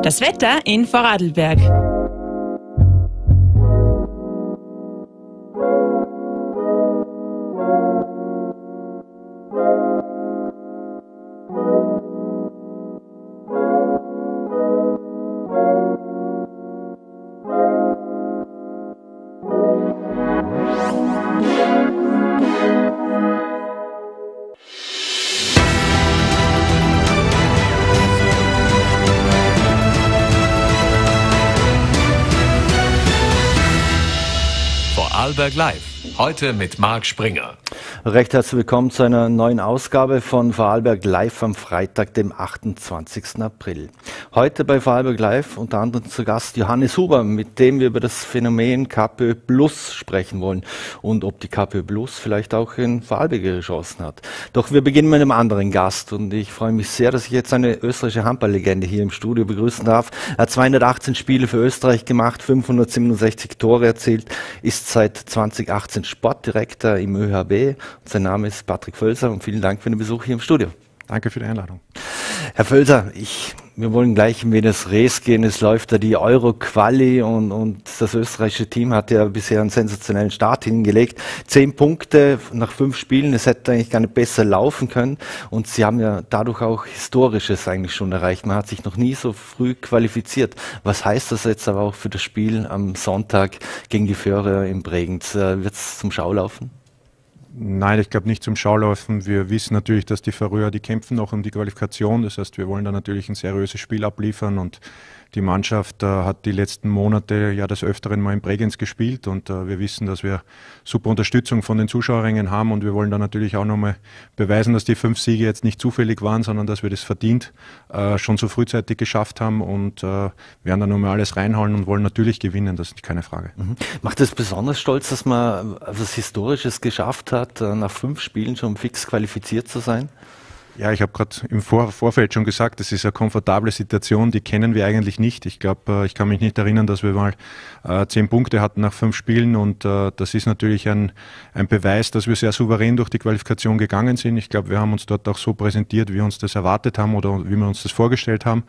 Das Wetter in Vorarlberg. Vorarlberg Live. Heute mit Marc Springer. Recht herzlich willkommen zu einer neuen Ausgabe von Vorarlberg Live am Freitag, dem 28. April. Heute bei Vorarlberg Live unter anderem zu Gast Johannes Huber, mit dem wir über das Phänomen KPÖ Plus sprechen wollen und ob die KPÖ Plus vielleicht auch in Vorarlberg ihre Chancen hat. Doch wir beginnen mit einem anderen Gast und ich freue mich sehr, dass ich jetzt eine österreichische Handballlegende hier im Studio begrüßen darf. Er hat 218 Spiele für Österreich gemacht, 567 Tore erzielt, ist seit 2018 Sportdirektor im ÖHB. Sein Name ist Patrick Völser und vielen Dank für den Besuch hier im Studio. Danke für die Einladung. Herr Völser, wir wollen gleich in Medias Res gehen. Es läuft da die Euro-Quali und das österreichische Team hat ja bisher einen sensationellen Start hingelegt. 10 Punkte nach 5 Spielen, es hätte eigentlich gar nicht besser laufen können. Und Sie haben ja dadurch auch Historisches eigentlich schon erreicht. Man hat sich noch nie so früh qualifiziert. Was heißt das jetzt aber auch für das Spiel am Sonntag gegen die Föhrer in Bregenz? Wird es zum Schaulaufen? Nein, ich glaube nicht zum Schaulaufen. Wir wissen natürlich, dass die Färöer, die kämpfen noch um die Qualifikation. Das heißt, wir wollen da natürlich ein seriöses Spiel abliefern und die Mannschaft hat die letzten Monate ja des Öfteren mal in Bregenz gespielt und wir wissen, dass wir super Unterstützung von den Zuschauerringen haben und wir wollen da natürlich auch nochmal beweisen, dass die 5 Siege jetzt nicht zufällig waren, sondern dass wir das verdient schon so frühzeitig geschafft haben und werden da nochmal alles reinhauen und wollen natürlich gewinnen, das ist keine Frage. Macht es besonders stolz, dass man etwas Historisches geschafft hat, nach 5 Spielen schon fix qualifiziert zu sein? Ja, ich habe gerade im Vorfeld schon gesagt, das ist eine komfortable Situation, die kennen wir eigentlich nicht. Ich glaube, ich kann mich nicht erinnern, dass wir mal 10 Punkte hatten nach 5 Spielen und das ist natürlich ein Beweis, dass wir sehr souverän durch die Qualifikation gegangen sind. Ich glaube, wir haben uns dort auch so präsentiert, wie wir uns das erwartet haben oder wie wir uns das vorgestellt haben.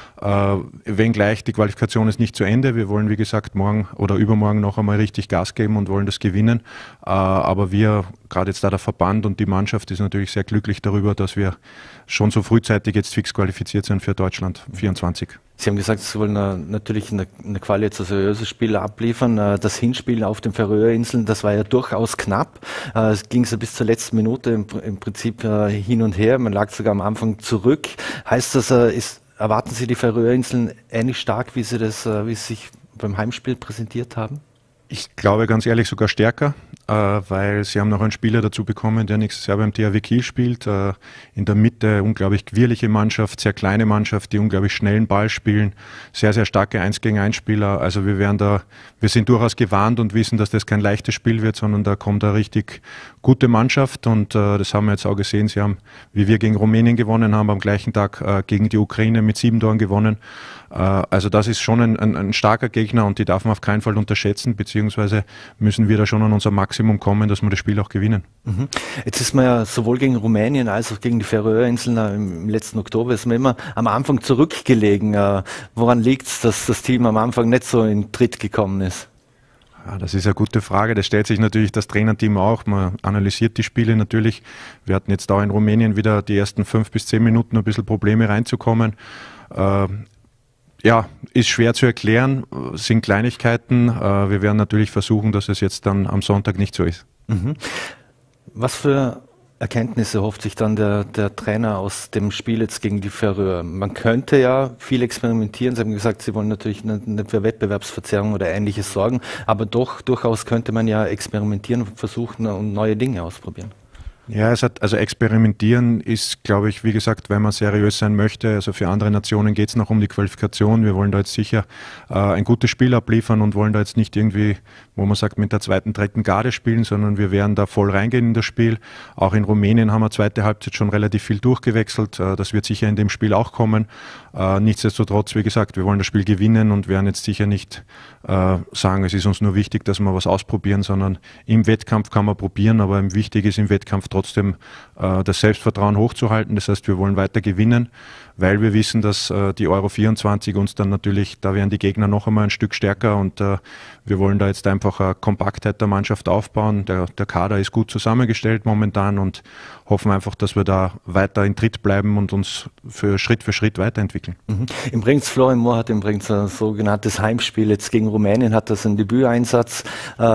Wenngleich die Qualifikation ist nicht zu Ende. Wir wollen, wie gesagt, morgen oder übermorgen noch einmal richtig Gas geben und wollen das gewinnen. Aber wir, gerade jetzt da der Verband und die Mannschaft, ist natürlich sehr glücklich darüber, dass wir schon so frühzeitig jetzt fix qualifiziert sind für Deutschland 24. Sie haben gesagt, Sie wollen natürlich in der Quali jetzt ein seriöses Spiel abliefern. Das Hinspiel auf den Färöerinseln, das war ja durchaus knapp. Es ging so bis zur letzten Minute im Prinzip hin und her. Man lag sogar am Anfang zurück. Heißt das, erwarten Sie die Färöerinseln ähnlich stark, wie Sie sich beim Heimspiel präsentiert haben? Ich glaube ganz ehrlich sogar stärker, weil sie haben noch einen Spieler dazu bekommen, der nächstes Jahr beim THW Kiel spielt. In der Mitte unglaublich quirlige Mannschaft, sehr kleine Mannschaft, die unglaublich schnellen Ball spielen, sehr, sehr starke 1-gegen-1-Spieler. Also wir sind durchaus gewarnt und wissen, dass das kein leichtes Spiel wird, sondern da kommt eine richtig gute Mannschaft und das haben wir jetzt auch gesehen. Sie haben, wie wir gegen Rumänien gewonnen haben, am gleichen Tag gegen die Ukraine mit 7 Toren gewonnen. Also das ist schon ein starker Gegner und die darf man auf keinen Fall unterschätzen, beziehungsweise müssen wir da schon an unser Maximum kommen, dass wir das Spiel auch gewinnen. Jetzt ist man ja sowohl gegen Rumänien als auch gegen die Färöerinseln im letzten Oktober ist man immer am Anfang zurückgelegen. Woran liegt es, dass das Team am Anfang nicht so in Tritt gekommen ist? Ja, das ist eine gute Frage. Das stellt sich natürlich das Trainerteam auch. Man analysiert die Spiele natürlich. Wir hatten jetzt auch in Rumänien wieder die ersten 5 bis 10 Minuten ein bisschen Probleme reinzukommen. Ja, ist schwer zu erklären, sind Kleinigkeiten. Wir werden natürlich versuchen, dass es jetzt dann am Sonntag nicht so ist. Was für Erkenntnisse hofft sich dann der Trainer aus dem Spiel jetzt gegen die Färöer? Man könnte ja viel experimentieren. Sie haben gesagt, Sie wollen natürlich nicht für Wettbewerbsverzerrung oder Ähnliches sorgen, aber doch durchaus könnte man ja experimentieren und versuchen und neue Dinge ausprobieren. Ja, also experimentieren ist, glaube ich, wie gesagt, wenn man seriös sein möchte. Also für andere Nationen geht es noch um die Qualifikation. Wir wollen da jetzt sicher ein gutes Spiel abliefern und wollen da jetzt nicht irgendwie, wo man sagt, mit der zweiten, dritten Garde spielen, sondern wir werden da voll reingehen in das Spiel. Auch in Rumänien haben wir zweite Halbzeit schon relativ viel durchgewechselt. Das wird sicher in dem Spiel auch kommen. Nichtsdestotrotz, wie gesagt, wir wollen das Spiel gewinnen und werden jetzt sicher nicht sagen, es ist uns nur wichtig, dass wir was ausprobieren, sondern im Wettkampf kann man probieren, aber wichtig ist im Wettkampf trotzdem das Selbstvertrauen hochzuhalten. Das heißt, wir wollen weiter gewinnen. weil wir wissen, dass die Euro 24 uns dann natürlich, da werden die Gegner noch einmal ein Stück stärker und wir wollen da jetzt einfach eine Kompaktheit der Mannschaft aufbauen. Der Kader ist gut zusammengestellt momentan und hoffen einfach, dass wir da weiter in Tritt bleiben und uns für Schritt weiterentwickeln. Im Bregenz, Florian Mohr hat im Bregenz ein sogenanntes Heimspiel jetzt gegen Rumänien, hat er seinen Debüteinsatz,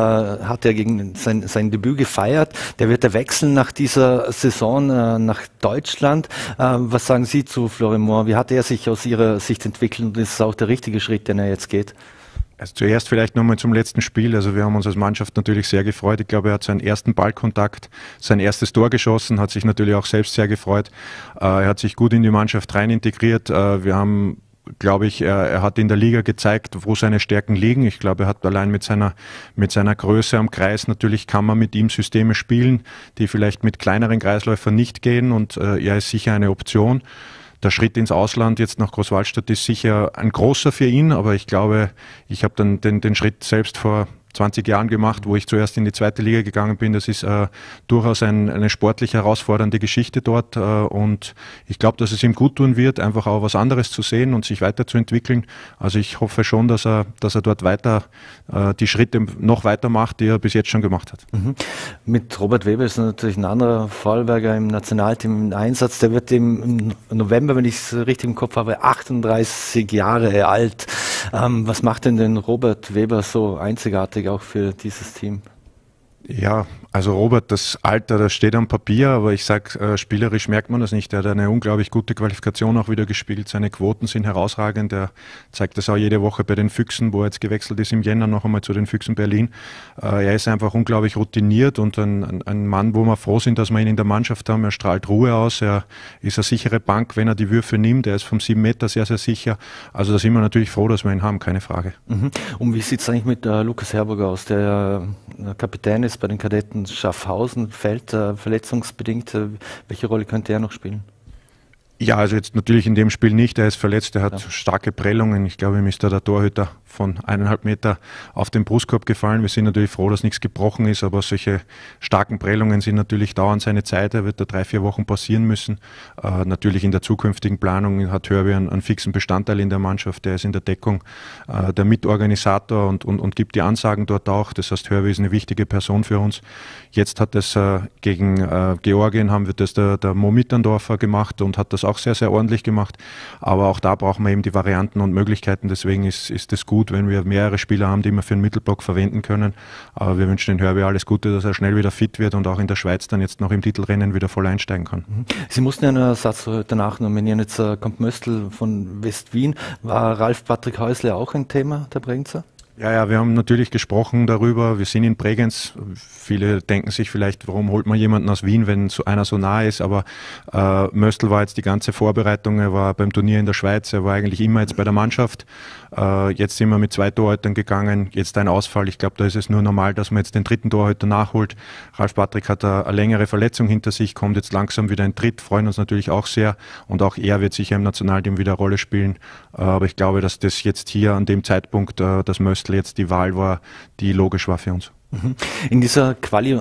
hat er gegen sein Debüt gefeiert. Der wird wechseln nach dieser Saison nach Deutschland. Was sagen Sie zu Florian Mohr? Wie hat er sich aus Ihrer Sicht entwickelt und ist es auch der richtige Schritt, den er jetzt geht? Also zuerst vielleicht nochmal zum letzten Spiel. Also wir haben uns als Mannschaft natürlich sehr gefreut. Ich glaube, er hat seinen ersten Ballkontakt, sein erstes Tor geschossen, hat sich natürlich auch selbst sehr gefreut. Er hat sich gut in die Mannschaft rein integriert. Wir haben, glaube ich, er hat in der Liga gezeigt, wo seine Stärken liegen. Ich glaube, er hat allein mit seiner Größe am Kreis, natürlich kann man mit ihm Systeme spielen, die vielleicht mit kleineren Kreisläufern nicht gehen und er ist sicher eine Option. Der Schritt ins Ausland jetzt nach Großwallstadt ist sicher ein großer für ihn, aber ich glaube, ich habe dann den Schritt selbst vor 20 Jahren gemacht, wo ich zuerst in die zweite Liga gegangen bin. Das ist durchaus eine sportlich herausfordernde Geschichte dort und ich glaube, dass es ihm gut tun wird, einfach auch was anderes zu sehen und sich weiterzuentwickeln. Also ich hoffe schon, dass er dort weiter die Schritte noch weiter macht, die er bis jetzt schon gemacht hat. Mit Robert Weber ist natürlich ein anderer Vorarlberger im Nationalteam im Einsatz. Der wird im November, wenn ich es richtig im Kopf habe, 38 Jahre alt. Was macht denn den Robert Weber so einzigartig auch für dieses Team? Ja, also Robert, das Alter, das steht am Papier, aber ich sage, spielerisch merkt man das nicht. Er hat eine unglaublich gute Qualifikation auch wieder gespielt. Seine Quoten sind herausragend. Er zeigt das auch jede Woche bei den Füchsen, wo er jetzt gewechselt ist im Jänner noch einmal zu den Füchsen Berlin. Er ist einfach unglaublich routiniert und ein Mann, wo wir froh sind, dass wir ihn in der Mannschaft haben. Er strahlt Ruhe aus. Er ist eine sichere Bank, wenn er die Würfe nimmt. Er ist vom 7 Meter sehr, sehr sicher. Also da sind wir natürlich froh, dass wir ihn haben, keine Frage. Und wie sieht es eigentlich mit Lukas Herburger aus, der Kapitän ist bei den Kadetten Schaffhausen, fällt verletzungsbedingt. Welche Rolle könnte er noch spielen? Ja, also jetzt natürlich in dem Spiel nicht. Er ist verletzt, er hat starke Prellungen. Ich glaube, ihm ist da der Torhüter von 1,5 Meter auf den Brustkorb gefallen. Wir sind natürlich froh, dass nichts gebrochen ist, aber solche starken Prellungen sind natürlich dauernd seine Zeit. Er wird da 3-4 Wochen passieren müssen. Natürlich in der zukünftigen Planung hat Hörby einen fixen Bestandteil in der Mannschaft. Der ist in der Deckung der Mitorganisator und gibt die Ansagen dort auch. Das heißt, Hörby ist eine wichtige Person für uns. Jetzt hat das gegen Georgien haben wir das der Mo Mitterndorfer gemacht und hat das auch sehr, sehr ordentlich gemacht. Aber auch da brauchen wir eben die Varianten und Möglichkeiten. Deswegen ist es gut, wenn wir mehrere Spieler haben, die wir für den Mittelblock verwenden können. Aber wir wünschen den Hörby alles Gute, dass er schnell wieder fit wird und auch in der Schweiz dann jetzt noch im Titelrennen wieder voll einsteigen kann. Sie mussten ja einen Satz danach nominieren. Jetzt kommt Möstl von West-Wien. War Ralf Patrick Häusle auch ein Thema der Bregenzer? Ja, wir haben natürlich gesprochen darüber. Wir sind in Bregenz. Viele denken sich vielleicht, warum holt man jemanden aus Wien, wenn so einer so nah ist. Aber Möstl war jetzt die ganze Vorbereitung. Er war beim Turnier in der Schweiz. Er war eigentlich immer jetzt bei der Mannschaft. Jetzt sind wir mit 2 Torhütern gegangen. Jetzt ein Ausfall. Ich glaube, da ist es nur normal, dass man jetzt den 3. Torhüter nachholt. Ralf Patrick hat eine längere Verletzung hinter sich, kommt jetzt langsam wieder in Tritt. Freuen uns natürlich auch sehr. Und auch er wird sicher im Nationalteam wieder eine Rolle spielen. Aber ich glaube, dass das jetzt hier an dem Zeitpunkt, dass Möstl jetzt die Wahl war, die logisch war für uns. In dieser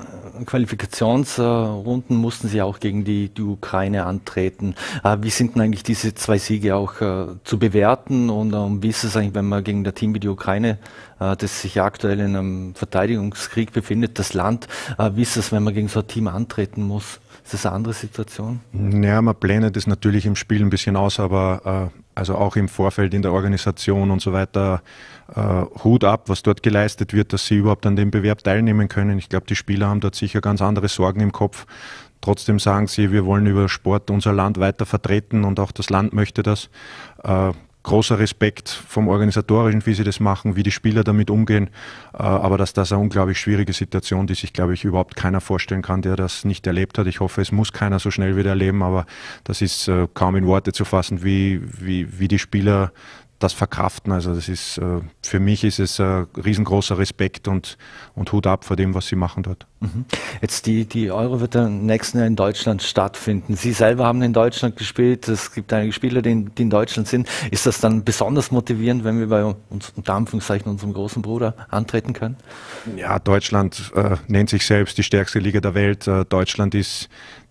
Qualifikationsrunden mussten Sie auch gegen die Ukraine antreten. Wie sind denn eigentlich diese 2 Siege auch zu bewerten und wie ist es eigentlich, wenn man gegen ein Team wie die Ukraine, das sich aktuell in einem Verteidigungskrieg befindet, das Land, wie ist es, wenn man gegen so ein Team antreten muss? Ist das eine andere Situation? Ja, man blendet es natürlich im Spiel ein bisschen aus, aber also auch im Vorfeld in der Organisation und so weiter, Hut ab, was dort geleistet wird, dass sie überhaupt an dem Bewerb teilnehmen können. Ich glaube, die Spieler haben dort sicher ganz andere Sorgen im Kopf. Trotzdem sagen sie, wir wollen über Sport unser Land weiter vertreten und auch das Land möchte das. Großer Respekt vom Organisatorischen, wie sie das machen, wie die Spieler damit umgehen. Aber dass das eine unglaublich schwierige Situation, die sich, glaube ich, überhaupt keiner vorstellen kann, der das nicht erlebt hat. Ich hoffe, es muss keiner so schnell wieder erleben, aber das ist kaum in Worte zu fassen, wie die Spieler das verkraften. Also das ist, für mich ist es ein riesengroßer Respekt und Hut ab vor dem, was sie machen dort. Jetzt die Euro wird im nächsten Jahr in Deutschland stattfinden. Sie selber haben in Deutschland gespielt. Es gibt einige Spieler, die in Deutschland sind. Ist das dann besonders motivierend, wenn wir bei uns, unter Anführungszeichen, unserem großen Bruder antreten können? Ja, Deutschland nennt sich selbst die stärkste Liga der Welt. Deutschland ist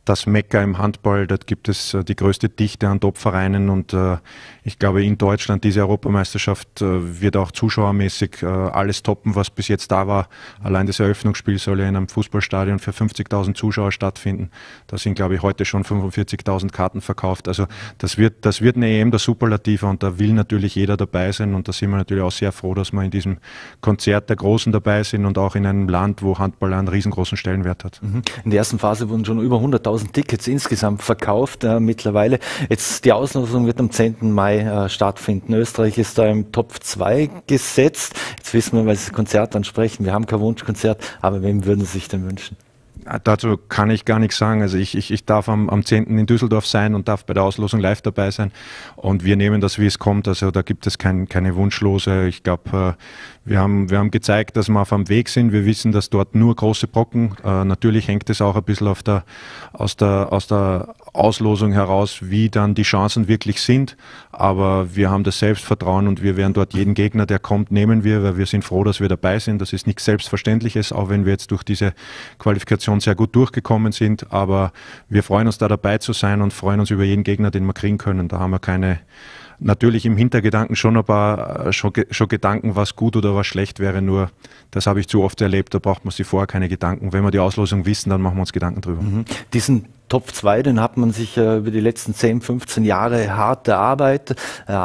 das Mekka im Handball. Dort gibt es die größte Dichte an Top-Vereinen und ich glaube, in Deutschland diese Europameisterschaft wird auch zuschauermäßig alles toppen, was bis jetzt da war. Allein das Eröffnungsspiel soll ja in einem Fußballstadion für 50.000 Zuschauer stattfinden. Da sind, glaube ich, heute schon 45.000 Karten verkauft. Also das wird eine EM der Superlative und da will natürlich jeder dabei sein und da sind wir natürlich auch sehr froh, dass wir in diesem Konzert der Großen dabei sind und auch in einem Land, wo Handball einen riesengroßen Stellenwert hat. In der ersten Phase wurden schon über 100.000 Tickets insgesamt verkauft mittlerweile. Jetzt die Auslosung wird am 10. Mai stattfinden. Österreich ist da im Top 2 gesetzt. Jetzt wissen wir, weil Sie das Konzert ansprechen. Wir haben kein Wunschkonzert, aber wem würden Sie sich denn wünschen? Dazu kann ich gar nichts sagen. Also ich darf am 10. in Düsseldorf sein und darf bei der Auslosung live dabei sein. Und wir nehmen das, wie es kommt. Also da gibt es keine Wunschlose. Ich glaube, wir haben gezeigt, dass wir auf einem Weg sind. Wir wissen, dass dort nur große Brocken. Natürlich hängt es auch ein bisschen aus der Auslosung heraus, wie dann die Chancen wirklich sind. Aber wir haben das Selbstvertrauen und wir werden dort jeden Gegner, der kommt, nehmen wir, weil wir sind froh, dass wir dabei sind. Das ist nichts Selbstverständliches, auch wenn wir jetzt durch diese Qualifikation sehr gut durchgekommen sind. Aber wir freuen uns, da dabei zu sein und freuen uns über jeden Gegner, den wir kriegen können. Da haben wir natürlich im Hintergedanken schon ein paar schon Gedanken, was gut oder was schlecht wäre, nur das habe ich zu oft erlebt, da braucht man sich vorher keine Gedanken. Wenn wir die Auslosung wissen, dann machen wir uns Gedanken drüber. Diesen Top 2, den hat man sich über die letzten 10, 15 Jahre hart erarbeitet.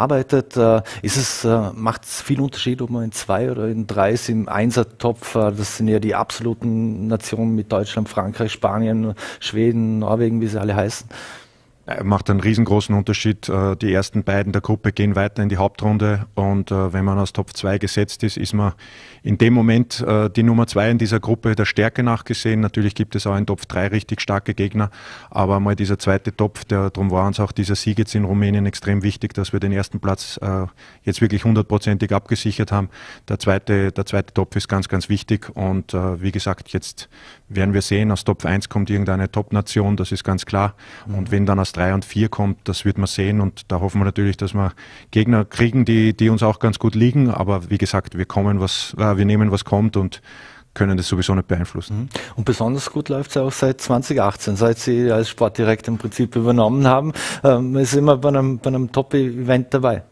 Macht es viel Unterschied, ob man in 2 oder in 3 ist im Einsertopf? Das sind ja die absoluten Nationen mit Deutschland, Frankreich, Spanien, Schweden, Norwegen, wie sie alle heißen. Macht einen riesengroßen Unterschied. Die ersten beiden der Gruppe gehen weiter in die Hauptrunde und wenn man als Top 2 gesetzt ist, ist man in dem Moment die Nummer 2 in dieser Gruppe der Stärke nachgesehen. Natürlich gibt es auch in Top 3 richtig starke Gegner, aber mal dieser zweite Topf, darum war uns auch dieser Sieg jetzt in Rumänien extrem wichtig, dass wir den ersten Platz jetzt wirklich 100%ig abgesichert haben. Der zweite Topf ist ganz, ganz wichtig und wie gesagt, jetzt werden wir sehen, aus Top 1 kommt irgendeine Top-Nation, das ist ganz klar und wenn dann aus 3 und 4 kommt, das wird man sehen und da hoffen wir natürlich, dass wir Gegner kriegen, die uns auch ganz gut liegen, aber wie gesagt, wir nehmen, was kommt und können das sowieso nicht beeinflussen. Und besonders gut läuft es auch seit 2018, seit Sie als Sportdirektor im Prinzip übernommen haben. Man ist immer bei einem Top-Event dabei.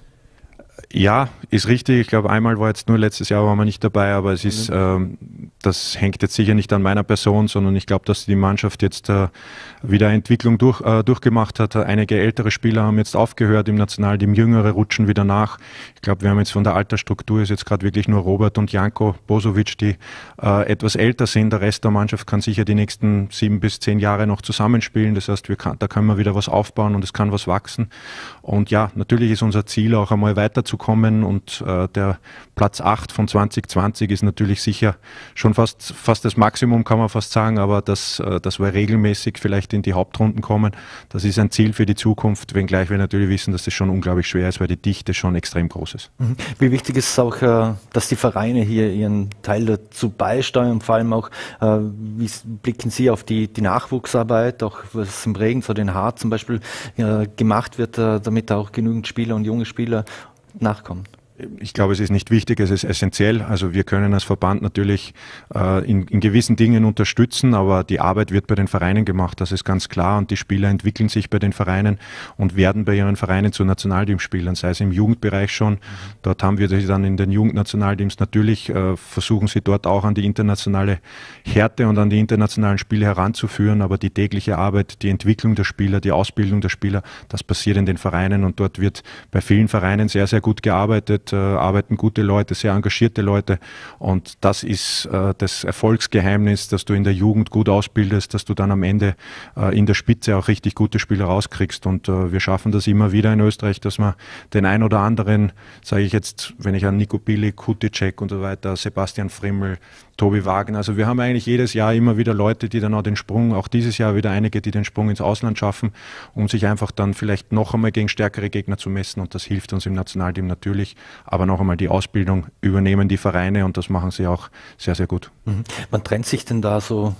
Ja, ist richtig. Ich glaube, einmal war jetzt nur letztes Jahr waren wir nicht dabei, aber es ist, das hängt jetzt sicher nicht an meiner Person, sondern ich glaube, dass die Mannschaft jetzt wieder Entwicklung durchgemacht hat. Einige ältere Spieler haben jetzt aufgehört im Nationalteam, jüngere rutschen wieder nach. Ich glaube, wir haben jetzt von der Altersstruktur ist jetzt gerade wirklich nur Robert und Janko Bosovic, die etwas älter sind. Der Rest der Mannschaft kann sicher die nächsten 7 bis 10 Jahre noch zusammenspielen. Das heißt, da können wir wieder was aufbauen und es kann was wachsen. Und ja, natürlich ist unser Ziel auch einmal weiterzukommen und der Platz 8 von 2020 ist natürlich sicher schon fast das Maximum, kann man fast sagen, aber dass wir regelmäßig vielleicht in die Hauptrunden kommen, das ist ein Ziel für die Zukunft, wenngleich wir natürlich wissen, dass das schon unglaublich schwer ist, weil die Dichte schon extrem groß ist. Wie wichtig ist es auch, dass die Vereine hier ihren Teil dazu beisteuern, vor allem auch, wie blicken Sie auf die Nachwuchsarbeit, auch was im Bregenz oder in Hart zum Beispiel gemacht wird, damit auch genügend Spieler und junge Spieler nachkommen? Ich glaube, es ist nicht wichtig, es ist essentiell. Also wir können als Verband natürlich in gewissen Dingen unterstützen, aber die Arbeit wird bei den Vereinen gemacht, das ist ganz klar. Und die Spieler entwickeln sich bei den Vereinen und werden bei ihren Vereinen zu Nationalteamspielern, sei es im Jugendbereich schon. Dort haben wir sie dann in den Jugendnationalteams. Natürlich versuchen sie dort auch an die internationale Härte und an die internationalen Spiele heranzuführen, aber die tägliche Arbeit, die Entwicklung der Spieler, die Ausbildung der Spieler, das passiert in den Vereinen und dort wird bei vielen Vereinen sehr, sehr gut gearbeitet. Arbeiten gute Leute, sehr engagierte Leute und das ist das Erfolgsgeheimnis, dass du in der Jugend gut ausbildest, dass du dann am Ende in der Spitze auch richtig gute Spieler rauskriegst und wir schaffen das immer wieder in Österreich, dass wir den ein oder anderen, sage ich jetzt, wenn ich an Nico Billig, Kuticek und so weiter, Sebastian Frimmel, Tobi Wagner, also wir haben eigentlich jedes Jahr immer wieder Leute, die dann auch den Sprung, auch dieses Jahr wieder einige, die den Sprung ins Ausland schaffen, um sich einfach dann vielleicht noch einmal gegen stärkere Gegner zu messen und das hilft uns im Nationalteam natürlich, aber noch einmal die Ausbildung übernehmen die Vereine und das machen sie auch sehr, sehr gut. Man trennt sich denn da so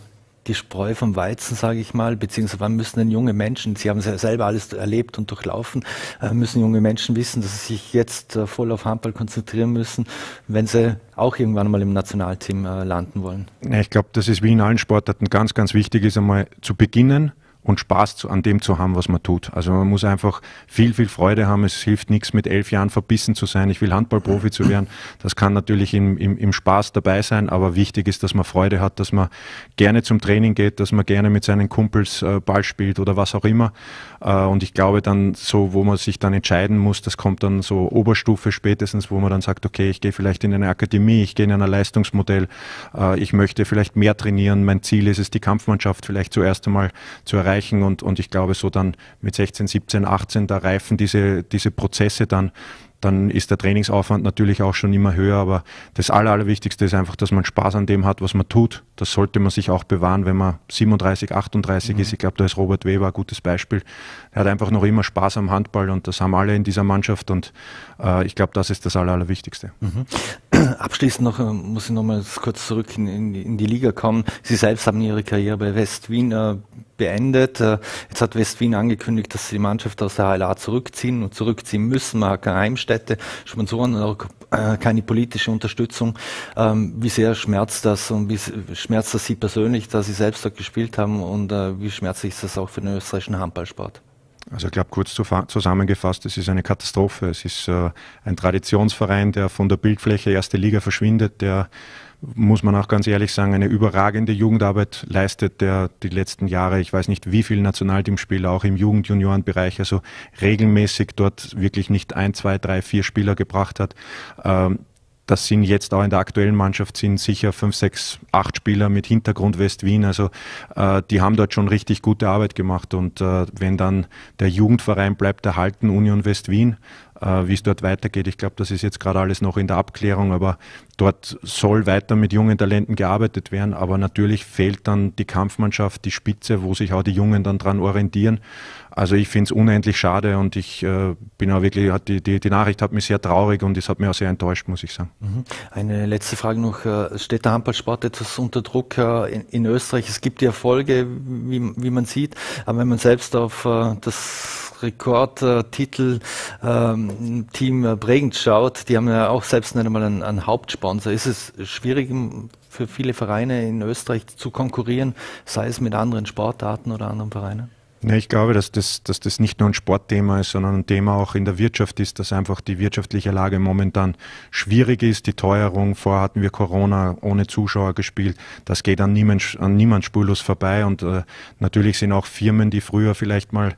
die Spreu vom Weizen, sage ich mal, beziehungsweise wann müssen denn junge Menschen, Sie haben es ja selber alles erlebt und durchlaufen, müssen junge Menschen wissen, dass sie sich jetzt voll auf Handball konzentrieren müssen, wenn sie auch irgendwann mal im Nationalteam landen wollen? Ja, ich glaube, das ist wie in allen Sportarten ganz, ganz wichtig ist, einmal zu beginnen und Spaß an dem zu haben, was man tut. Also man muss einfach viel, viel Freude haben. Es hilft nichts, mit 11 Jahren verbissen zu sein. Ich will Handballprofi zu werden. Das kann natürlich im Spaß dabei sein, aber wichtig ist, dass man Freude hat, dass man gerne zum Training geht, dass man gerne mit seinen Kumpels Ball spielt oder was auch immer. Und ich glaube dann so, wo man sich dann entscheiden muss, das kommt dann so Oberstufe spätestens, wo man dann sagt, okay, ich gehe vielleicht in eine Akademie, ich gehe in ein Leistungsmodell, ich möchte vielleicht mehr trainieren. Mein Ziel ist es, die Kampfmannschaft vielleicht zuerst einmal zu erreichen. Und ich glaube, so dann mit 16, 17, 18, da reifen diese Prozesse dann ist der Trainingsaufwand natürlich auch schon immer höher, aber das Allerwichtigste ist einfach, dass man Spaß an dem hat, was man tut. Das sollte man sich auch bewahren, wenn man 37, 38 ist. Ich glaube, da ist Robert Weber ein gutes Beispiel. Er hat einfach noch immer Spaß am Handball und das haben alle in dieser Mannschaft und ich glaube, das ist das Allerwichtigste. Abschließend noch, muss ich noch mal kurz zurück in die Liga kommen. Sie selbst haben Ihre Karriere bei West Wien beendet. Jetzt hat West Wien angekündigt, dass sie die Mannschaft aus der HLA zurückziehen und zurückziehen müssen. Man hat keine Heimstätte, Sponsoren und auch keine politische Unterstützung. Wie sehr schmerzt das und wie schmerzt das Sie persönlich, da Sie selbst dort gespielt haben und wie schmerzlich ist das auch für den österreichischen Handballsport? Also ich glaube, kurz zusammengefasst, es ist eine Katastrophe. Es ist ein Traditionsverein, der von der Bildfläche erste Liga verschwindet, der, muss man auch ganz ehrlich sagen, eine überragende Jugendarbeit leistet, der die letzten Jahre, ich weiß nicht wie viele Nationalteamspieler auch im Jugend-Juniorenbereich, also regelmäßig dort wirklich nicht 1, 2, 3, 4 Spieler gebracht hat. Das sind jetzt auch in der aktuellen Mannschaft sind sicher 5, 6, 8 Spieler mit Hintergrund West Wien. Also die haben dort schon richtig gute Arbeit gemacht. Und wenn dann der Jugendverein bleibt erhalten, Union West Wien, wie es dort weitergeht, ich glaube, das ist jetzt gerade alles noch in der Abklärung, aber dort soll weiter mit jungen Talenten gearbeitet werden. Aber natürlich fehlt dann die Kampfmannschaft, die Spitze, wo sich auch die Jungen dann dran orientieren. Also ich finde es unendlich schade und ich bin auch wirklich, die Nachricht hat mich sehr traurig und es hat mich auch sehr enttäuscht, muss ich sagen. Eine letzte Frage noch. Steht der Handballsport etwas unter Druck in Österreich? Es gibt die Erfolge, wie man sieht, aber wenn man selbst auf das Rekordtitel Team Bregenz schaut, die haben ja auch selbst nicht einmal einen Hauptsponsor. Ist es schwierig für viele Vereine in Österreich zu konkurrieren, sei es mit anderen Sportarten oder anderen Vereinen? Ja, ich glaube, dass das nicht nur ein Sportthema ist, sondern ein Thema auch in der Wirtschaft ist, dass einfach die wirtschaftliche Lage momentan schwierig ist. Die Teuerung, vorher hatten wir Corona ohne Zuschauer gespielt, das geht an niemand spurlos vorbei und natürlich sind auch Firmen, die früher vielleicht mal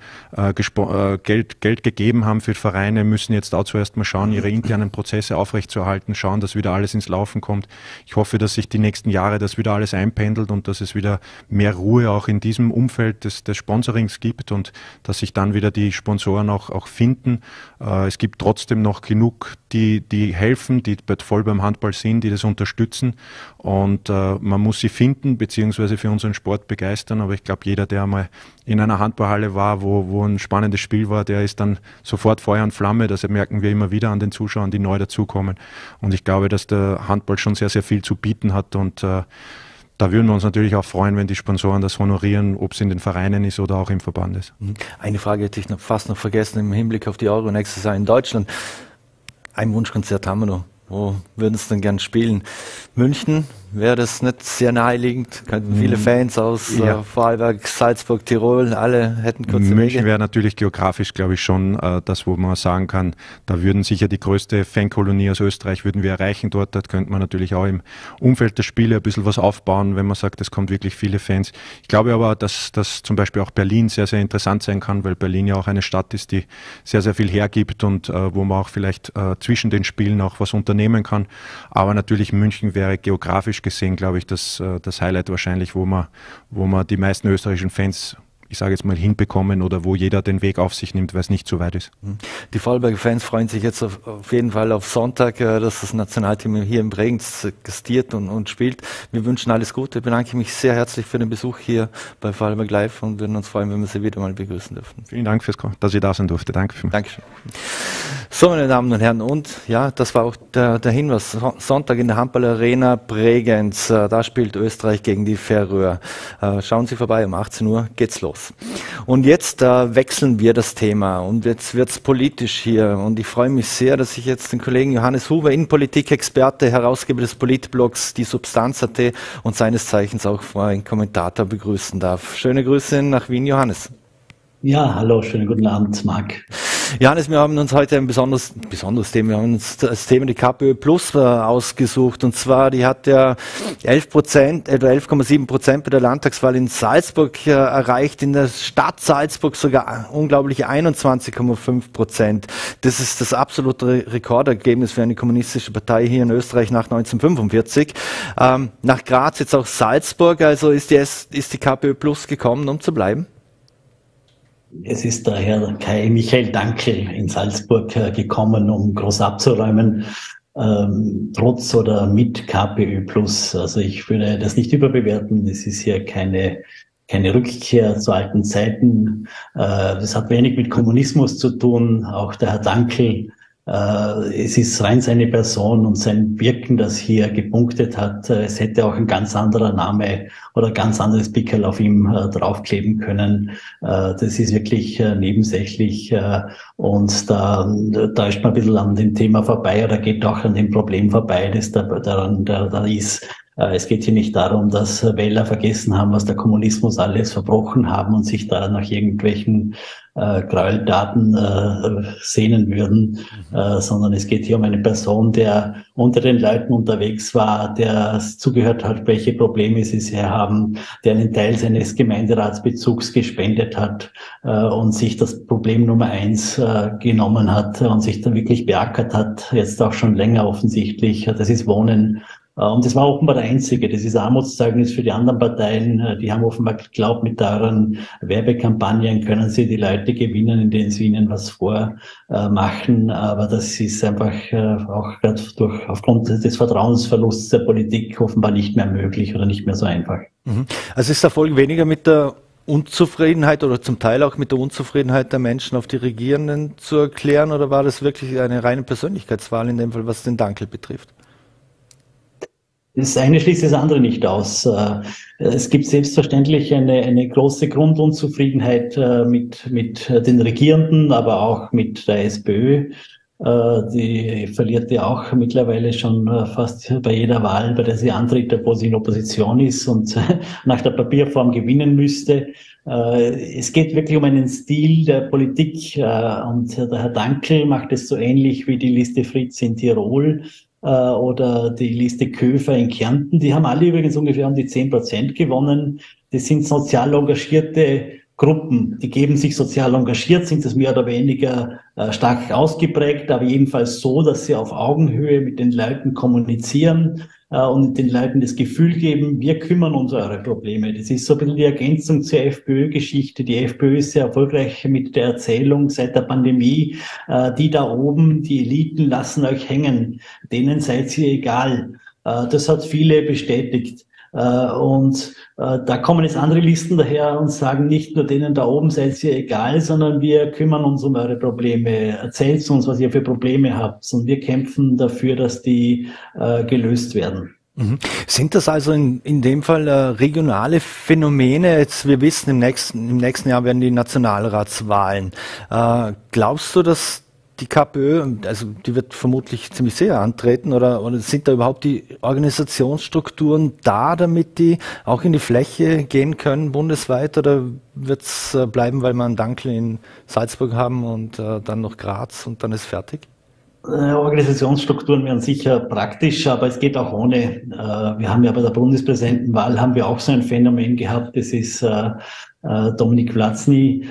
Geld gegeben haben für Vereine, müssen jetzt auch zuerst mal schauen, ihre internen Prozesse aufrechtzuerhalten, schauen, dass wieder alles ins Laufen kommt. Ich hoffe, dass sich die nächsten Jahre das wieder alles einpendelt und dass es wieder mehr Ruhe auch in diesem Umfeld des Sponsorings gibt und dass sich dann wieder die Sponsoren auch finden. Es gibt trotzdem noch genug, die helfen, die voll beim Handball sind, die das unterstützen und man muss sie finden, beziehungsweise für unseren Sport begeistern, aber ich glaube, jeder, der mal in einer Handballhalle war, wo ein spannendes Spiel war, der ist dann sofort Feuer und Flamme, das merken wir immer wieder an den Zuschauern, die neu dazukommen und ich glaube, dass der Handball schon sehr, sehr viel zu bieten hat und da würden wir uns natürlich auch freuen, wenn die Sponsoren das honorieren, ob es in den Vereinen ist oder auch im Verband ist. Eine Frage hätte ich fast noch vergessen im Hinblick auf die Euro nächstes Jahr in Deutschland. Ein Wunschkonzert haben wir noch. Wo würden Sie denn gern spielen? München, wäre das nicht sehr naheliegend? Könnten viele Fans aus Vorarlberg, Salzburg, Tirol, alle hätten kurze München wäre natürlich geografisch, glaube ich, schon das, wo man sagen kann, da würden sicher die größte Fankolonie aus Österreich würden wir erreichen dort. Da könnte man natürlich auch im Umfeld der Spiele ein bisschen was aufbauen, wenn man sagt, es kommt wirklich viele Fans. Ich glaube aber, dass zum Beispiel auch Berlin sehr, sehr interessant sein kann, weil Berlin ja auch eine Stadt ist, die sehr, sehr viel hergibt und wo man auch vielleicht zwischen den Spielen auch was unternehmen kann. Aber natürlich München wäre geografisch gesehen, glaube ich, das Highlight wahrscheinlich, wo man die meisten österreichischen Fans ich sage jetzt mal, hinbekommen oder wo jeder den Weg auf sich nimmt, weil es nicht so weit ist. Die Vorarlberger Fans freuen sich jetzt auf jeden Fall auf Sonntag, dass das Nationalteam hier in Bregenz gastiert und spielt. Wir wünschen alles Gute. Ich bedanke mich sehr herzlich für den Besuch hier bei Vorarlberg Live und würden uns freuen, wenn wir Sie wieder mal begrüßen dürfen. Vielen Dank dass ich da sein durfte. Danke. Dankeschön. So, meine Damen und Herren, und ja, das war auch der Hinweis. Sonntag in der Handballarena Bregenz, da spielt Österreich gegen die Färöer. Schauen Sie vorbei, um 18 Uhr geht's los. Und jetzt wechseln wir das Thema und jetzt wird's politisch hier und ich freue mich sehr, dass ich jetzt den Kollegen Johannes Huber, Innenpolitik-Experte, Herausgeber des Politblogs Die Substanz.at und seines Zeichens auch freien Kommentator begrüßen darf. Schöne Grüße nach Wien, Johannes. Ja, hallo, schönen guten Abend, Marc. Johannes, wir haben uns heute ein besonderes Thema, wir haben uns das Thema die KPÖ Plus ausgesucht und zwar, die hat ja 11,7% bei der Landtagswahl in Salzburg erreicht, in der Stadt Salzburg sogar unglaubliche 21,5%. Das ist das absolute Rekordergebnis für eine kommunistische Partei hier in Österreich nach 1945. Nach Graz jetzt auch Salzburg, also ist die KPÖ Plus gekommen, um zu bleiben? Es ist der Herr Kai Michael Dankl in Salzburg gekommen, um groß abzuräumen, trotz oder mit KPÖ Plus. Also ich würde das nicht überbewerten. Es ist hier keine Rückkehr zu alten Zeiten. Das hat wenig mit Kommunismus zu tun. Auch der Herr Dankl, es ist rein seine Person und sein Wirken, das hier gepunktet hat. Es hätte auch ein ganz anderer Name oder ganz anderes Pickerl auf ihm draufkleben können. Das ist wirklich nebensächlich und da ist man ein bisschen an dem Thema vorbei oder geht auch an dem Problem vorbei, das da ist. Es geht hier nicht darum, dass Wähler vergessen haben, was der Kommunismus alles verbrochen haben und sich da nach irgendwelchen Gräueltaten sehnen würden, sondern es geht hier um eine Person, der unter den Leuten unterwegs war, der zugehört hat, welche Probleme sie hier haben, der einen Teil seines Gemeinderatsbezugs gespendet hat und sich das Problem Nummer 1 genommen hat und sich dann wirklich beackert hat, jetzt auch schon länger offensichtlich. Das ist Wohnen. Und das war offenbar der einzige. Das ist Armutszeugnis für die anderen Parteien. Die haben offenbar geglaubt, mit euren Werbekampagnen können sie die Leute gewinnen, indem sie ihnen was vormachen. Aber das ist einfach auch gerade aufgrund des Vertrauensverlusts der Politik offenbar nicht mehr möglich oder nicht mehr so einfach. Also ist der Erfolg weniger mit der Unzufriedenheit oder zum Teil auch mit der Unzufriedenheit der Menschen auf die Regierenden zu erklären, oder war das wirklich eine reine Persönlichkeitswahl in dem Fall, was den Dankl betrifft? Das eine schließt das andere nicht aus. Es gibt selbstverständlich eine große Grundunzufriedenheit mit den Regierenden, aber auch mit der SPÖ. Die verliert ja auch mittlerweile schon fast bei jeder Wahl, bei der sie antritt, obwohl sie in Opposition ist und nach der Papierform gewinnen müsste. Es geht wirklich um einen Stil der Politik und der Herr Dankl macht es so ähnlich wie die Liste Fritz in Tirol oder die Liste Köfer in Kärnten. Die haben alle übrigens ungefähr um die 10% gewonnen. Das sind sozial engagierte Gruppen, die geben sich sozial engagiert, sind das mehr oder weniger stark ausgeprägt, aber jedenfalls so, dass sie auf Augenhöhe mit den Leuten kommunizieren und den Leuten das Gefühl geben, wir kümmern uns um eure Probleme. Das ist so ein bisschen die Ergänzung zur FPÖ-Geschichte. Die FPÖ ist sehr erfolgreich mit der Erzählung seit der Pandemie, die da oben, die Eliten lassen euch hängen, denen seid ihr egal. Das hat viele bestätigt. Und da kommen jetzt andere Listen daher und sagen, nicht nur denen da oben seid ihr egal, sondern wir kümmern uns um eure Probleme. Erzählt uns, was ihr für Probleme habt. Und wir kämpfen dafür, dass die gelöst werden. Sind das also in dem Fall regionale Phänomene? Jetzt, wir wissen, im nächsten Jahr werden die Nationalratswahlen. Glaubst du, dass die KPÖ, also die wird vermutlich ziemlich sicher antreten, oder sind da überhaupt die Organisationsstrukturen da, damit die auch in die Fläche gehen können bundesweit, oder wird es bleiben, weil wir einen Dankl in Salzburg haben und dann noch Graz und dann ist fertig? Organisationsstrukturen wären sicher praktisch, aber es geht auch ohne. Wir haben ja bei der Bundespräsidentenwahl haben wir auch so ein Phänomen gehabt. Das ist Dominik Vlatzny,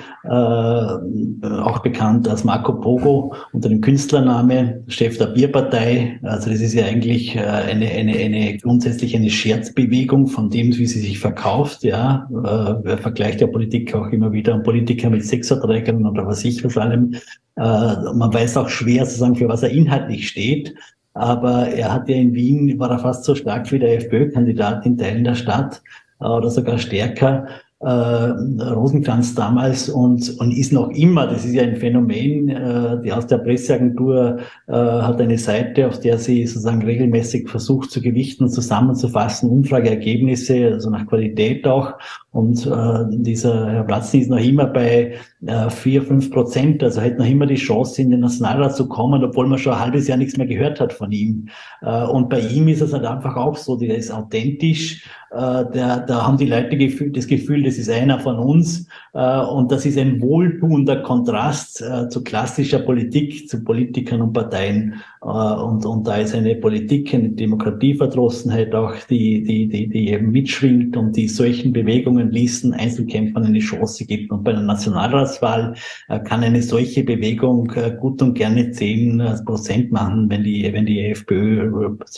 auch bekannt als Marco Pogo unter dem Künstlername, Chef der Bierpartei. Also das ist ja eigentlich grundsätzlich eine Scherzbewegung von dem, wie sie sich verkauft. Ja, wer vergleicht ja Politik auch immer wieder und Politiker mit Sechserträgern oder was allem. Man weiß auch schwer zu sagen, für was er inhaltlich steht. Aber er hat ja in Wien, war er fast so stark wie der FPÖ-Kandidat in Teilen der Stadt oder sogar stärker. Rosenkranz damals und ist noch immer, das ist ja ein Phänomen, die aus der Presseagentur hat eine Seite, auf der sie sozusagen regelmäßig versucht zu gewichten und zusammenzufassen, Umfrageergebnisse, also nach Qualität auch. Und dieser Herr Vlatzny ist noch immer bei 4-5%, also hat noch immer die Chance, in den Nationalrat zu kommen, obwohl man schon ein halbes Jahr nichts mehr gehört hat von ihm. Und bei ihm ist es halt einfach auch so, der ist authentisch, da haben die Leute das Gefühl, das ist einer von uns, und das ist ein wohltuender Kontrast zu klassischer Politik, zu Politikern und Parteien. Und da ist eine Politik, eine Demokratieverdrossenheit auch, die eben mitschwingt und die solchen Bewegungen, Listen, Einzelkämpfern eine Chance gibt. Und bei der Nationalratswahl kann eine solche Bewegung gut und gerne 10% machen, wenn die FPÖ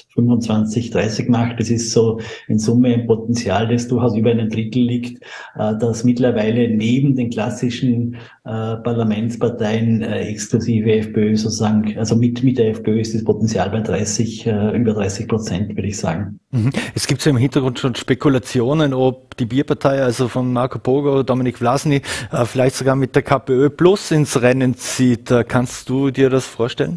25-30 macht. Das ist so in Summe ein Potenzial, das durchaus über einem Drittel liegt, das mittlerweile neben den klassischen Parlamentsparteien exklusive FPÖ sozusagen, also mit der FPÖ ist das Potenzial bei über 30%, würde ich sagen. Es gibt so im Hintergrund schon Spekulationen, ob die Bierpartei, also von Marco Pogo, Dominik Vlatzny, vielleicht sogar mit der KPÖ Plus ins Rennen zieht. Kannst du dir das vorstellen?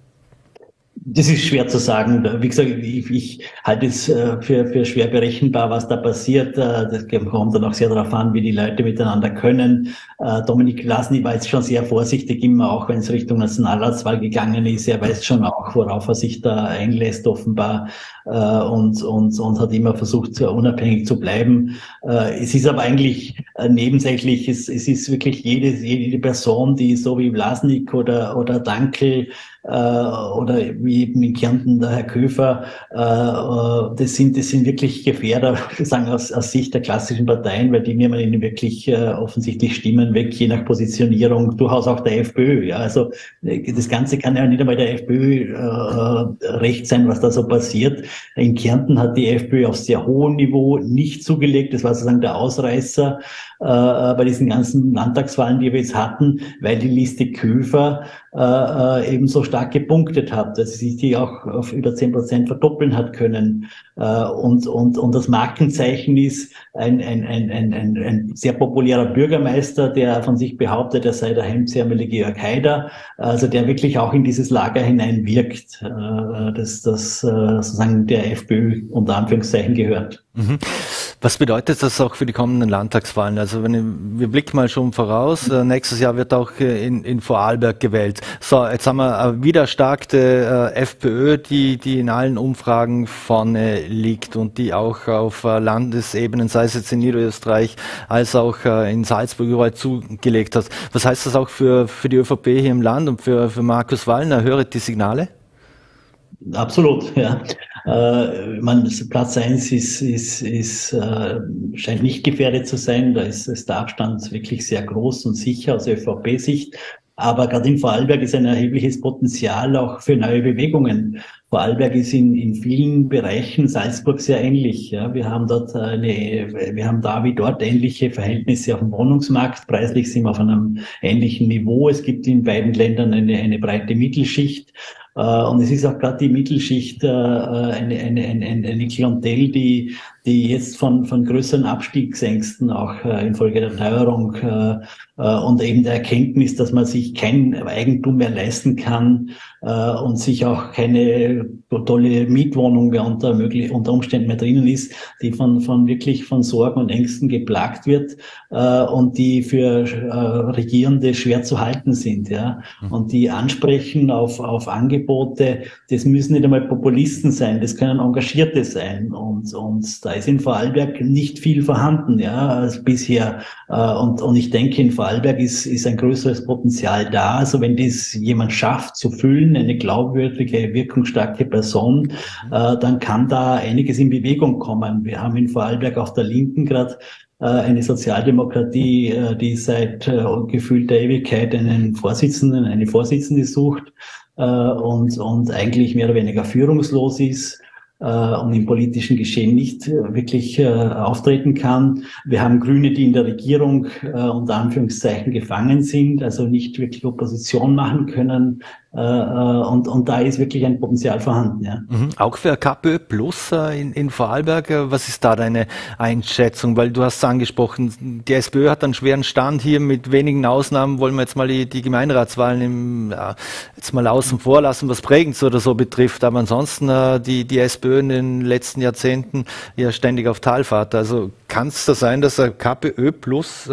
Das ist schwer zu sagen. Wie gesagt, ich halte es für schwer berechenbar, was da passiert. Das kommt dann auch sehr darauf an, wie die Leute miteinander können. Dominik Vlatzny war jetzt schon sehr vorsichtig, immer auch wenn es Richtung Nationalratswahl gegangen ist. Er weiß schon auch, worauf er sich da einlässt, offenbar, und hat immer versucht, unabhängig zu bleiben. Es ist aber eigentlich nebensächlich. Es ist wirklich jede Person, die so wie Vlatzny oder Dankl oder wie eben in Kärnten der Herr Köfer, das sind wirklich Gefährder, sagen aus Sicht der klassischen Parteien, weil die nehmen ihnen wirklich offensichtlich Stimmen weg, je nach Positionierung, durchaus auch der FPÖ. Ja, also das Ganze kann ja nicht einmal der FPÖ recht sein, was da so passiert. In Kärnten hat die FPÖ auf sehr hohem Niveau nicht zugelegt, das war sozusagen der Ausreißer bei diesen ganzen Landtagswahlen, die wir jetzt hatten, weil die Liste Köfer eben so stark gepunktet hat, dass sie sich die auch auf über 10% verdoppeln hat können. Und das Markenzeichen ist ein sehr populärer Bürgermeister, der von sich behauptet, er sei der hemdsärmelige Jörg Haider, also der wirklich auch in dieses Lager hineinwirkt, das sozusagen der FPÖ unter Anführungszeichen gehört. Was bedeutet das auch für die kommenden Landtagswahlen? Also wir blicken mal schon voraus, nächstes Jahr wird auch in Vorarlberg gewählt. So, jetzt haben wir eine wieder starke FPÖ, die in allen Umfragen vorne liegt und die auch auf Landesebenen, sei es jetzt in Niederösterreich, als auch in Salzburg überall zugelegt hat. Was heißt das auch für die ÖVP hier im Land und für Markus Wallner? Höret die Signale? Absolut, ja. Platz 1 scheint nicht gefährdet zu sein. Da ist der Abstand wirklich sehr groß und sicher aus ÖVP-Sicht. Aber gerade in Vorarlberg ist ein erhebliches Potenzial auch für neue Bewegungen. Vorarlberg ist in vielen Bereichen Salzburg sehr ähnlich. Ja, wir haben da wie dort ähnliche Verhältnisse auf dem Wohnungsmarkt. Preislich sind wir auf einem ähnlichen Niveau. Es gibt in beiden Ländern eine breite Mittelschicht. Und es ist auch gerade die Mittelschicht eine Klientel, die jetzt von größeren Abstiegsängsten auch infolge der Teuerung und eben der Erkenntnis, dass man sich kein Eigentum mehr leisten kann und sich auch keine tolle Mietwohnung mehr unter Umständen mehr drinnen ist, die wirklich von Sorgen und Ängsten geplagt wird und die für Regierende schwer zu halten sind, ja, und die ansprechen auf Angebote Angebote, das müssen nicht einmal Populisten sein, das können Engagierte sein. Und da ist in Vorarlberg nicht viel vorhanden, ja, als bisher. Und ich denke, in Vorarlberg ist ein größeres Potenzial da. Also wenn das jemand schafft zu füllen, eine glaubwürdige, wirkungsstarke Person, dann kann da einiges in Bewegung kommen. Wir haben in Vorarlberg auf der Linken gerade eine Sozialdemokratie, die seit gefühlter Ewigkeit eine Vorsitzende sucht und eigentlich mehr oder weniger führungslos ist und im politischen Geschehen nicht wirklich auftreten kann. Wir haben Grüne, die in der Regierung unter Anführungszeichen gefangen sind, also nicht wirklich Opposition machen können. Und da ist wirklich ein Potenzial vorhanden. Ja. Auch für KPÖ Plus in Vorarlberg, was ist da deine Einschätzung? Weil du hast es angesprochen, die SPÖ hat einen schweren Stand hier, mit wenigen Ausnahmen wollen wir jetzt mal die Gemeinderatswahlen jetzt mal außen vor lassen, was Bregenz oder so betrifft. Aber ansonsten die SPÖ in den letzten Jahrzehnten ja ständig auf Talfahrt. Also kann es da sein, dass KPÖ Plus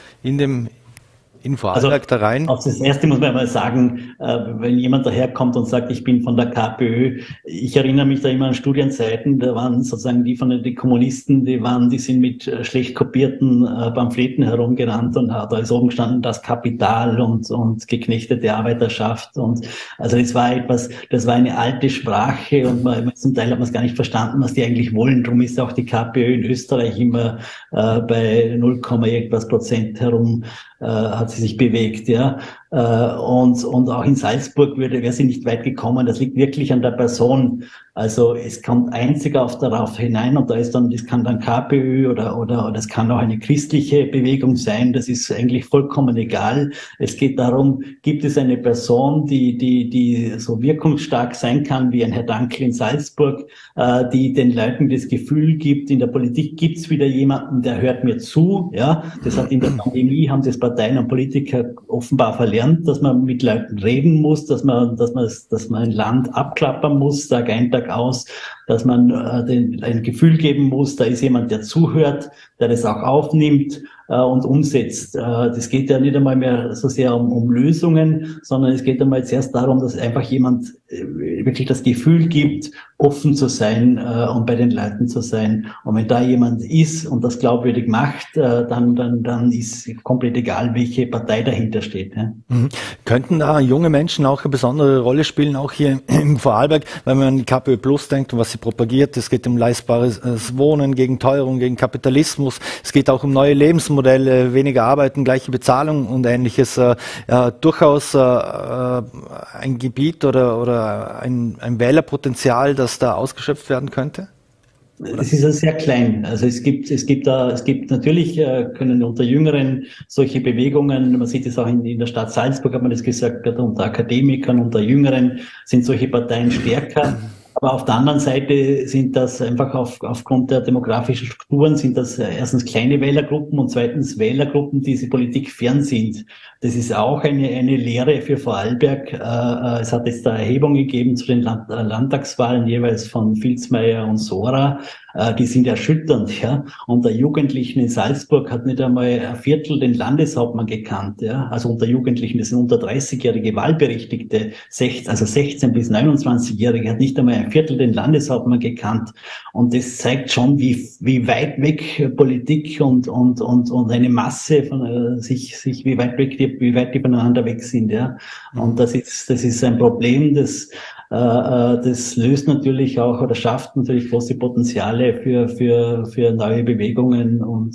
in Vorarlberg da rein? Auf das Erste muss man mal sagen, wenn jemand daherkommt und sagt, ich bin von der KPÖ, ich erinnere mich da immer an Studienzeiten, da waren sozusagen die Kommunisten, die sind mit schlecht kopierten Pamphleten herumgerannt und da ist oben gestanden das Kapital und geknechtete Arbeiterschaft und also das war eine alte Sprache und zum Teil hat man es gar nicht verstanden, was die eigentlich wollen. Darum ist auch die KPÖ in Österreich immer bei 0, irgendwas Prozent herum hat sie sich bewegt, ja. Und auch in Salzburg wäre sie nicht weit gekommen. Das liegt wirklich an der Person. Also es kommt einzig darauf hinein und das kann dann KPÖ oder das kann auch eine christliche Bewegung sein. Das ist eigentlich vollkommen egal. Es geht darum, gibt es eine Person, die so wirkungsstark sein kann wie ein Herr Dankl in Salzburg, die den Leuten das Gefühl gibt, in der Politik gibt es wieder jemanden, der hört mir zu, ja. Das hat in der Pandemie, haben das Parteien und Politiker offenbar verlernt, dass man mit Leuten reden muss, dass man ein Land abklappern muss, Tag ein, Tag aus, dass man ein Gefühl geben muss, da ist jemand, der zuhört, der das auch aufnimmt und umsetzt. Das geht ja nicht einmal mehr so sehr um Lösungen, sondern es geht einmal zuerst darum, dass einfach jemand wirklich das Gefühl gibt, offen zu sein und bei den Leuten zu sein. Und wenn da jemand ist und das glaubwürdig macht, dann ist komplett egal, welche Partei dahinter steht. Ja. Könnten da junge Menschen auch eine besondere Rolle spielen, auch hier im Vorarlberg, wenn man an die KPÖ Plus denkt und was sie propagiert? Es geht um leistbares Wohnen, gegen Teuerung, gegen Kapitalismus. Es geht auch um neue Lebensmodelle, weniger Arbeiten, gleiche Bezahlung und Ähnliches. Durchaus ein Gebiet oder ein Wählerpotenzial, das da ausgeschöpft werden könnte? Es ist ja sehr klein. Also es gibt natürlich, können unter Jüngeren solche Bewegungen, man sieht es auch in der Stadt Salzburg, hat man das gesagt, unter Akademikern, unter Jüngeren sind solche Parteien stärker. Aber auf der anderen Seite sind das einfach aufgrund der demografischen Strukturen sind das erstens kleine Wählergruppen und zweitens Wählergruppen, die diese Politik fern sind. Das ist auch eine Lehre für Vorarlberg. Es hat jetzt da Erhebungen gegeben zu den Landtagswahlen jeweils von Vilsmeier und Sora. Die sind erschütternd, ja. Unter Jugendlichen in Salzburg hat nicht einmal ein Viertel den Landeshauptmann gekannt, ja. Also unter Jugendlichen, das sind unter 30-jährige Wahlberechtigte, also 16 bis 29-jährige, hat nicht einmal ein Viertel den Landeshauptmann gekannt. Und das zeigt schon, wie weit weg Politik und eine Masse von wie weit die voneinander weg sind, ja. Und das ist ein Problem, das löst natürlich auch oder schafft natürlich große Potenziale für neue Bewegungen und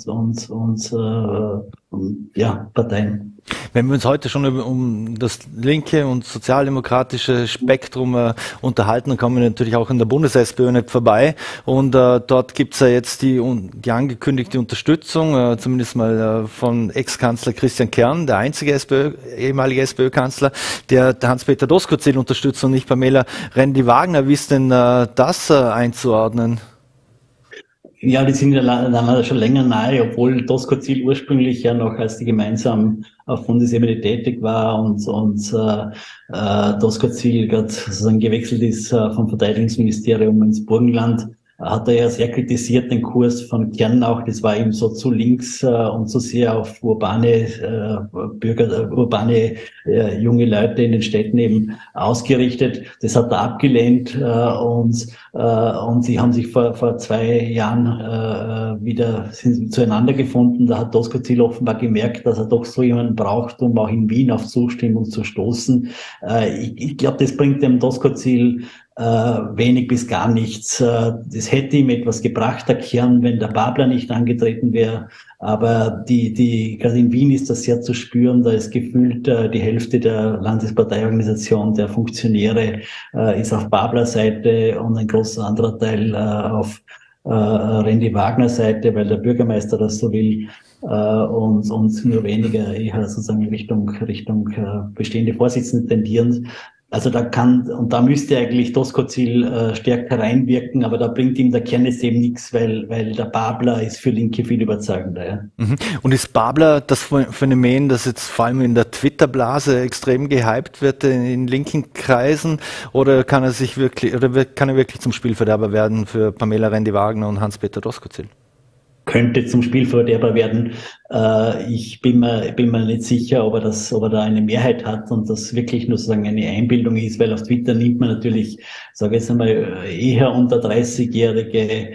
Parteien. Wenn wir uns heute schon um das linke und sozialdemokratische Spektrum unterhalten, dann kommen wir natürlich auch in der Bundes-SPÖ nicht vorbei. Und dort gibt es ja jetzt die angekündigte Unterstützung, zumindest mal von Ex-Kanzler Christian Kern, der einzige ehemalige SPÖ-Kanzler, der Hans-Peter Doskozil unterstützt und nicht Pamela Rendi-Wagner. Wie ist denn das einzuordnen? Ja, die sind ja schon länger nahe, obwohl Doskozil ursprünglich ja noch, als die gemeinsam auf Bundesebene tätig war und Doskozil gerade sozusagen gewechselt ist vom Verteidigungsministerium ins Burgenland, hat er ja sehr kritisiert, den Kurs von Kernauch. Das war ihm so zu links und zu sehr auf urbane junge Leute in den Städten eben ausgerichtet. Das hat er abgelehnt und sie haben sich vor 2 Jahren sind zueinander gefunden. Da hat Doskozil offenbar gemerkt, dass er doch so jemanden braucht, um auch in Wien auf Zustimmung zu stoßen. Ich glaube, das bringt dem Doskozil wenig bis gar nichts. Das hätte ihm etwas gebracht, der Kern, wenn der Babler nicht angetreten wäre. Aber gerade in Wien ist das sehr zu spüren. Da ist gefühlt die Hälfte der Landesparteiorganisation, der Funktionäre, ist auf Babler Seite und ein großer anderer Teil auf Randy Wagner Seite, weil der Bürgermeister das so will. Und nur weniger eher sozusagen in Richtung bestehende Vorsitzende tendieren. Also da müsste eigentlich Doskozil stärker reinwirken, aber da bringt ihm der Kern jetzt eben nichts, weil der Babler ist für Linke viel überzeugender. Ja. Und ist Babler das Phänomen, das jetzt vor allem in der Twitter-Blase extrem gehypt wird in linken Kreisen, oder kann er wirklich zum Spielverderber werden für Pamela Rendi-Wagner und Hans-Peter Doskozil? Könnte zum Spielverderber werden. Ich bin mir nicht sicher, ob er da eine Mehrheit hat und das wirklich nur sozusagen eine Einbildung ist, weil auf Twitter nimmt man natürlich, sage ich jetzt einmal, eher unter 30-jährige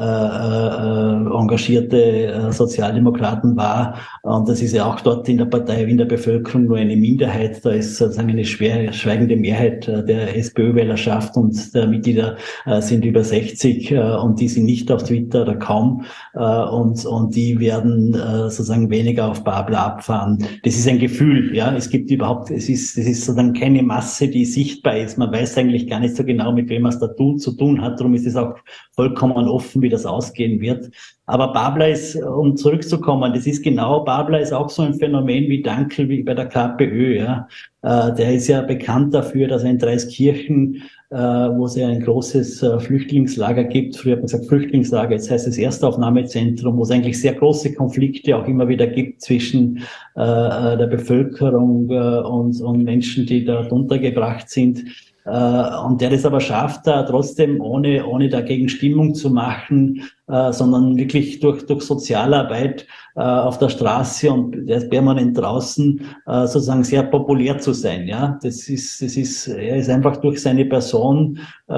engagierte Sozialdemokraten wahr. Und das ist ja auch dort in der Partei, in der Bevölkerung nur eine Minderheit. Da ist sozusagen eine schweigende Mehrheit der SPÖ-Wählerschaft und der Mitglieder sind über 60 und die sind nicht auf Twitter oder kaum. Und die werden sozusagen weniger auf Babler abfahren. Das ist ein Gefühl, ja. Es ist sozusagen keine Masse, die sichtbar ist. Man weiß eigentlich gar nicht so genau, mit wem man es da zu tun hat. Darum ist es auch vollkommen offen, wie das ausgehen wird. Aber Babler ist, um zurückzukommen, Babler ist auch so ein Phänomen wie Dankl, wie bei der KPÖ, ja. Der ist ja bekannt dafür, dass er in Dreiskirchen, wo es ja ein großes Flüchtlingslager gibt, früher hat man gesagt Flüchtlingslager, jetzt heißt es Erstaufnahmezentrum, wo es eigentlich sehr große Konflikte auch immer wieder gibt zwischen der Bevölkerung und Menschen, die dort untergebracht sind. Und der das aber schafft, da trotzdem ohne dagegen Stimmung zu machen, sondern wirklich durch Sozialarbeit auf der Straße und der ist permanent draußen, sozusagen sehr populär zu sein. Ja, er ist einfach durch seine Person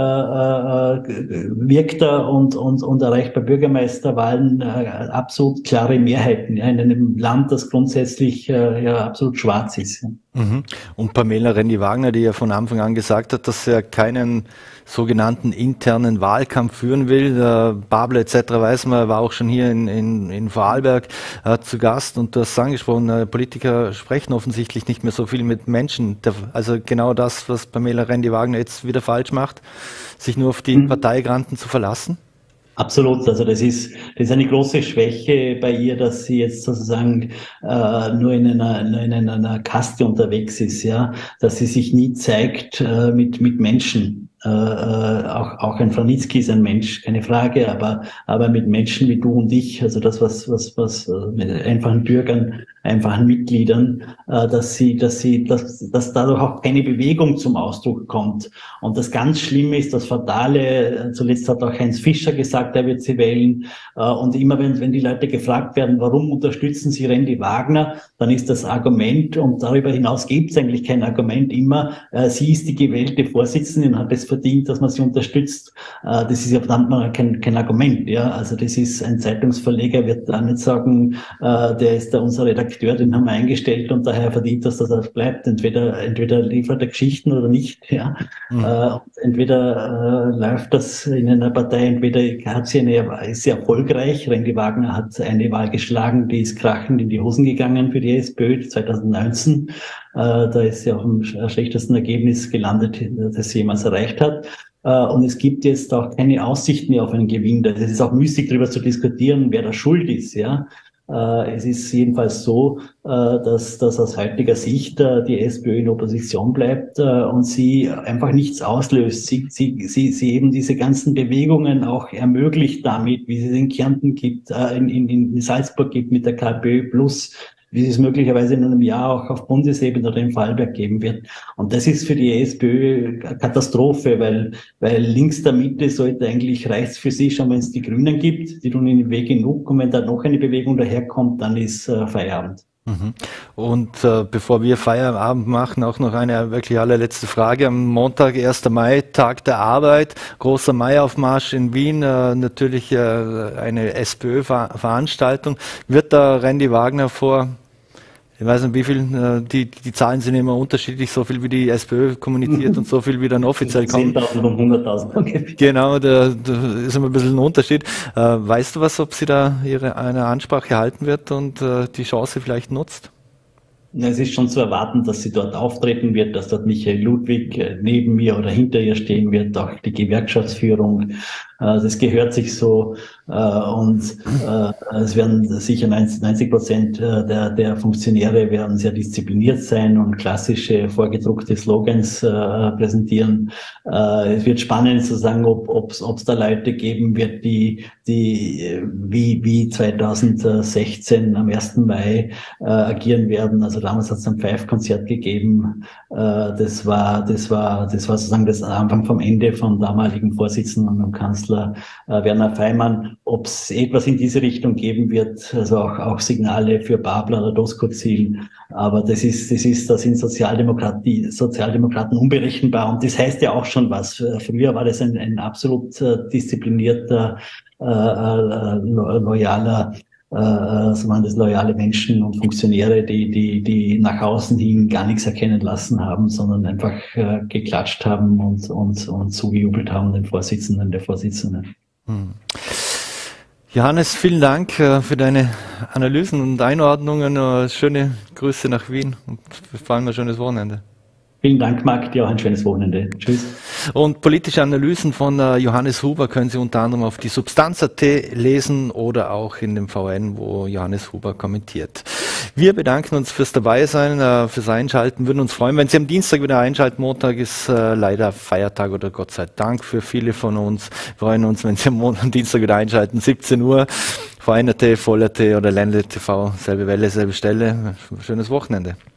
wirkt er und erreicht bei Bürgermeisterwahlen absolut klare Mehrheiten, ja, in einem Land, das grundsätzlich ja absolut schwarz ist. Ja. Und Pamela Rendi-Wagner, die ja von Anfang an gesagt hat, dass er keinen sogenannten internen Wahlkampf führen will. Babler etc. weiß man, war auch schon hier in Vorarlberg zu Gast und du hast es angesprochen, Politiker sprechen offensichtlich nicht mehr so viel mit Menschen. Also genau das, was Pamela Rendi-Wagner jetzt wieder falsch macht, sich nur auf die Parteigranten zu verlassen. Absolut, also das ist eine große Schwäche bei ihr, dass sie jetzt sozusagen nur in einer Kaste unterwegs ist, ja, dass sie sich nie zeigt mit Menschen. Auch ein Franitzky ist ein Mensch, keine Frage, aber mit Menschen wie du und ich, also das, was mit einfachen Bürgern, einfachen Mitgliedern, dass dadurch auch keine Bewegung zum Ausdruck kommt. Und das ganz Schlimme ist, das Fatale, zuletzt hat auch Heinz Fischer gesagt, er wird sie wählen. Und immer wenn die Leute gefragt werden, warum unterstützen sie Rendi Wagner, dann ist das Argument, und darüber hinaus gibt es eigentlich kein Argument, immer, sie ist die gewählte Vorsitzende und hat es verdient, dass man sie unterstützt. Das ist ja verdammt kein Argument, ja. Also das ist ein Zeitungsverleger, wird dann nicht sagen, der ist da unser Redakteur, den haben wir eingestellt und daher verdient das bleibt. Entweder liefert er Geschichten oder nicht, ja. Entweder läuft das in einer Partei, entweder ist sie erfolgreich. Rendi Wagner hat eine Wahl geschlagen, die ist krachend in die Hosen gegangen für die SPÖ 2019. Da ist sie auch am schlechtesten Ergebnis gelandet, das sie jemals erreicht hat. Und es gibt jetzt auch keine Aussicht mehr auf einen Gewinn. Es ist auch müßig, darüber zu diskutieren, wer da schuld ist, ja. Es ist jedenfalls so, dass aus heutiger Sicht die SPÖ in Opposition bleibt und sie einfach nichts auslöst. Sie eben diese ganzen Bewegungen auch ermöglicht damit, wie sie es in Kärnten gibt, in Salzburg gibt mit der KPÖ plus, wie es möglicherweise in einem Jahr auch auf Bundesebene oder in Vorarlberg geben wird. Und das ist für die SPÖ eine Katastrophe, weil links der Mitte sollte eigentlich, reicht's für sie schon, wenn es die Grünen gibt, die tun ihnen Weg genug, und wenn da noch eine Bewegung daherkommt, dann ist Feierabend. Und bevor wir Feierabend machen, auch noch eine wirklich allerletzte Frage. Am Montag, 1. Mai, Tag der Arbeit, großer Maiaufmarsch in Wien, natürlich eine SPÖ-Veranstaltung. Wird da Randy Wagner ich weiß nicht wie viel, die Zahlen sind immer unterschiedlich, so viel wie die SPÖ kommuniziert und so viel wie dann offiziell kommt. 10.000 und 100.000 ungefähr. Genau, da ist immer ein bisschen ein Unterschied. Weißt du was, ob sie da eine Ansprache halten wird und die Chance vielleicht nutzt? Es ist schon zu erwarten, dass sie dort auftreten wird, dass dort Michael Ludwig neben mir oder hinter ihr stehen wird, auch die Gewerkschaftsführung. Das gehört sich so. Und es werden sicher 90% der Funktionäre werden sehr diszipliniert sein und klassische vorgedruckte Slogans präsentieren. Es wird spannend zu sagen, ob es da Leute geben wird, die wie 2016 am 1. Mai agieren werden. Also damals hat es ein Pfeif-Konzert gegeben. Das war sozusagen das Anfang vom Ende vom damaligen Vorsitzenden und Kanzler Werner Faymann. Ob es etwas in diese Richtung geben wird, also auch Signale für Babler oder Doskozil. Aber da sind Sozialdemokraten unberechenbar. Und das heißt ja auch schon was. Früher war das ein absolut disziplinierter, loyaler, so waren das loyale Menschen und Funktionäre, die nach außen hin gar nichts erkennen lassen haben, sondern einfach geklatscht haben und zugejubelt haben dem Vorsitzenden, der Vorsitzenden. Johannes, vielen Dank für deine Analysen und Einordnungen. Schöne Grüße nach Wien und vor allem ein schönes Wochenende. Vielen Dank, Marc. Dir auch ein schönes Wochenende. Tschüss. Und politische Analysen von Johannes Huber können Sie unter anderem auf die Substanz.at lesen oder auch in dem VN, wo Johannes Huber kommentiert. Wir bedanken uns fürs Dabeisein, fürs Einschalten, würden uns freuen, wenn Sie am Dienstag wieder einschalten. Montag ist leider Feiertag oder Gott sei Dank für viele von uns. Wir freuen uns, wenn Sie am Dienstag wieder einschalten, 17 Uhr, VN.at, Voll.at oder Ländle TV, selbe Welle, selbe Stelle. Schönes Wochenende.